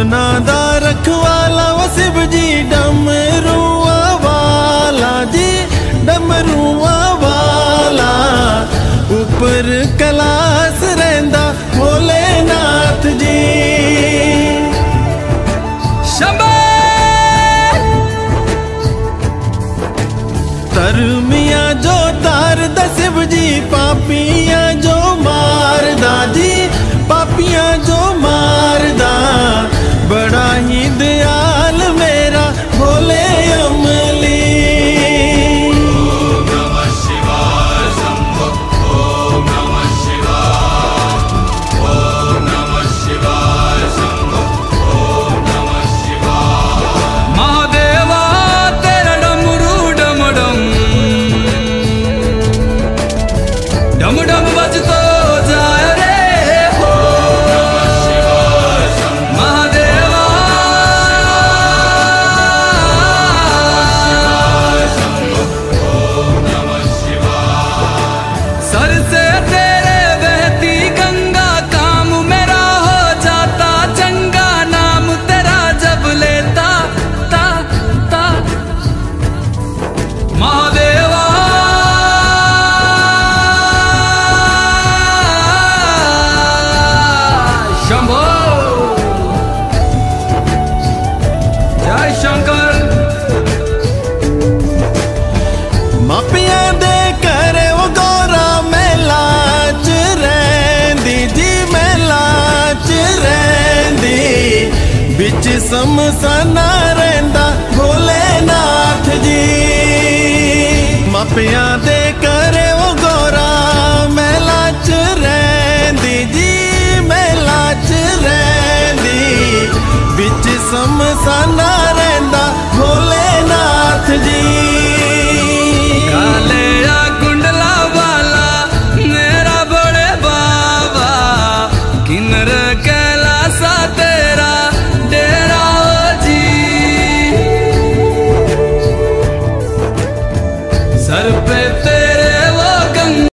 सपना दा रखवाला व शिव जी डमरुआ वाला जी, डमरुआ वाला। ऊपर कैलाश रहिंदा भोलेनाथ जी। धर्मिया जो तारदा शिव जी, पापिया जो मारदा जी, पापिया जो मारदा। बड़ा ही दयाल मेरा भोले अमली। ओम नमः शिवाय शंभो, ओम नमः शिवाय, ओम नमः शिवाय शंभो, ओम नमः शिवाय। महादेवा तेरा डमरू डम डम डम डम बजतो जाए रे। ओम नमः शिवाय शंभो, महादेवा शंभो, ओम नमः शिवाय। सर से तेरे बहती गंगा, काम मेरा हो जाता चंगा। नाम तेरा जब लेता ता ता महादेवा शंभो। जय शंकर। मापिया दे करे वो गौरा मेला च रहिंदी जी, मेला च रहिंदी। बिच समसाना रहिंदा भोलेनाथ जी। मापिया दे करे वो गौरा मेला च रहिंदी जी, मेला च रहिंदी। बिच समसाना